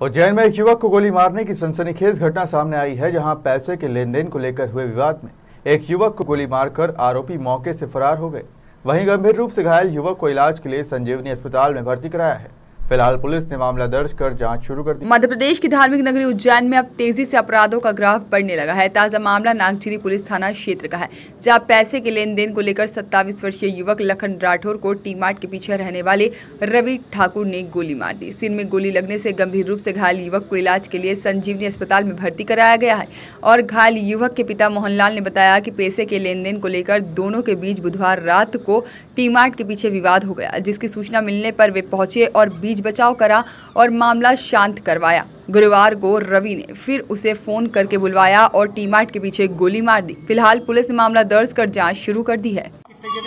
उज्जैन में एक युवक को गोली मारने की सनसनीखेज घटना सामने आई है, जहां पैसे के लेन देन को लेकर हुए विवाद में एक युवक को गोली मारकर आरोपी मौके से फरार हो गए। वहीं गंभीर रूप से घायल युवक को इलाज के लिए संजीवनी अस्पताल में भर्ती कराया है। फिलहाल पुलिस ने मामला दर्ज कर जांच शुरू कर दी। मध्य प्रदेश की धार्मिक नगरी उज्जैन में अब तेजी से अपराधों का ग्राफ बढ़ने लगा है। ताजा मामला नागझिरी पुलिस थाना क्षेत्र का है, जहां पैसे के लेन देन को लेकर 27 वर्षीय युवक लखन राठौर को टी मार्ट के पीछे रहने वाले रवि ठाकुर ने गोली मार दी। सिर में गोली लगने से गंभीर रूप से घायल युवक को इलाज के लिए संजीवनी अस्पताल में भर्ती कराया गया है। और घायल युवक के पिता मोहनलाल ने बताया कि पैसे के लेन देन को लेकर दोनों के बीच बुधवार रात को टी मार्ट के पीछे विवाद हो गया, जिसकी सूचना मिलने पर वे पहुंचे और बीच बचाव करा और मामला शांत करवाया। गुरुवार को रवि ने फिर उसे फोन करके बुलवाया और टी मार्ट के पीछे गोली मार दी। फिलहाल पुलिस ने मामला दर्ज कर जांच शुरू कर दी है।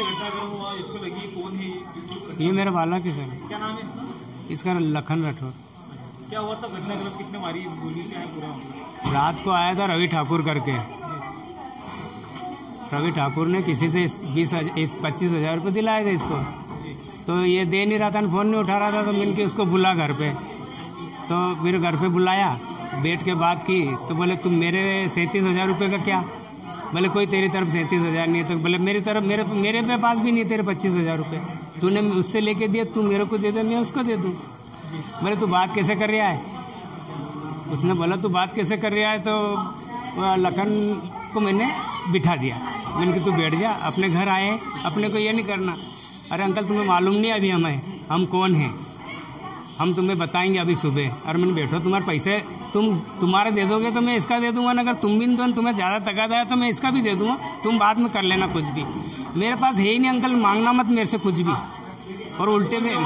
ये मेरा बालक है सर। क्या नाम है इसका? लखन राठौर। क्या हुआ था घटना? कितने मारी गोली? क्या है पूरा? रात को आया था रवि ठाकुर करके। रवि ठाकुर ने किसी से 25 हजार रुपये दिलाए थे इसको, तो ये दे नहीं रहा था, फोन नहीं उठा रहा था, तो मिलके उसको बुला घर पे। तो फिर घर पे बुलाया, बैठ के बात की, तो बोले तुम मेरे 37 हजार रुपये का क्या? बोले कोई तेरी तरफ 37 हजार नहीं है। तो बोले मेरी तरफ मेरे पे पास भी नहीं तेरे 25 हजार रुपये, तूने उससे लेके दिया, तू मेरे को दे दे, मैं उसको दे दूँ। बोले तू बात कैसे कर रहा है? उसने बोला तू बात कैसे कर रहा है? तो लखन को मैंने बिठा दिया, मैंने कि तू बैठ जा, अपने घर आए, अपने को ये नहीं करना। अरे अंकल तुम्हें मालूम नहीं अभी हम कौन हैं, हम तुम्हें बताएंगे अभी सुबह। और मैंने बैठो, तुम्हारे पैसे तुम्हारे दे दोगे तो मैं इसका दे दूंगा, अगर तुम भी तो तुम्हें ज़्यादा तकादा है तो मैं इसका भी दे दूंगा, तुम बाद में कर लेना कुछ भी। मेरे पास है ही नहीं अंकल, मांगना मत मेरे से कुछ भी। और उल्टे में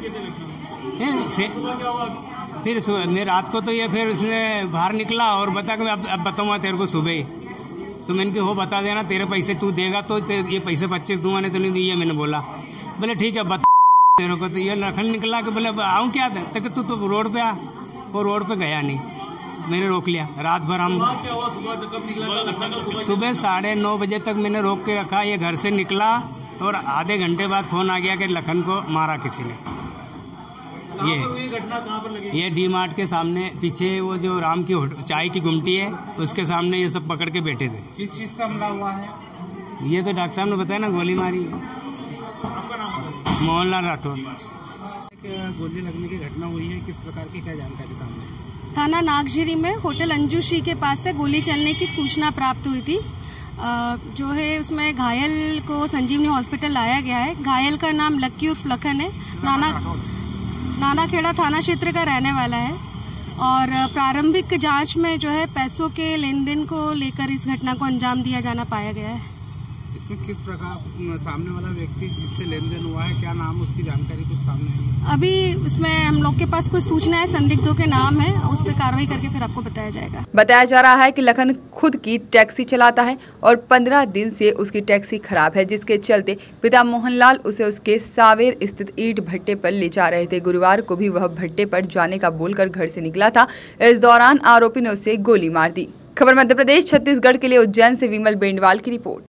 फिर मैं रात को तो ये फिर उसने बाहर निकला और बता कि अब बताऊँगा तेरे को सुबह ही। तो मैंने हो बता देना, तेरे पैसे तू देगा तो ये पैसे 25 दूंगा, नहीं तो नहीं दिए। मैंने बोला बोले ठीक है बता तेरे को। तो ये लखन निकला कि बोले आऊँ क्या था? तक तू तो रोड पे आ। वो रोड पे गया नहीं, मैंने रोक लिया। रात भर हम सुबह 9:30 बजे तक मैंने रोक के रखा। ये घर से निकला और आधे घंटे बाद फोन आ गया कि लखन को मारा किसी ने। ये घटना कहाँ पर लगी? ये डी मार्ट के सामने पीछे वो जो राम की चाय की गुमटी है, उसके सामने ये सब पकड़ के बैठे थे। किस चीज से हमला हुआ है? ये तो डॉक्टर साहब ने बताया ना, गोली मारी। आपका नाम है? मोहनलाल राठौर। गोली लगने की घटना हुई है, किस प्रकार की क्या जानकारी सामने? थाना नागझिरी में होटल अंजू श्री के पास से गोली चलने की सूचना प्राप्त हुई थी। जो है उसमें घायल को संजीवनी हॉस्पिटल लाया गया है। घायल का नाम लक्की उर्फ लखन है, नानाखेड़ा थाना क्षेत्र का रहने वाला है। और प्रारंभिक जांच में जो है पैसों के लेन देन को लेकर इस घटना को अंजाम दिया जाना पाया गया है। इसमें किस प्रकार सामने वाला व्यक्ति जिससे लेन देन हुआ है, क्या नाम, उसकी जानकारी कुछ सामने आई? अभी उसमें हम लोग के पास कुछ सूचना है, संदिग्धों के नाम है, उस पर कार्रवाई करके फिर आपको बताया जाएगा। बताया जा रहा है कि लखन खुद की टैक्सी चलाता है और 15 दिन से उसकी टैक्सी खराब है, जिसके चलते पिता मोहनलाल उसे उसके सावेर स्थित ईंट भट्टे पर ले जा रहे थे। गुरुवार को भी वह भट्टे पर जाने का बोलकर घर से निकला था। इस दौरान आरोपी ने उसे गोली मार दी। खबर मध्य प्रदेश छत्तीसगढ़ के लिए उज्जैन से विमल बेंडवाल की रिपोर्ट।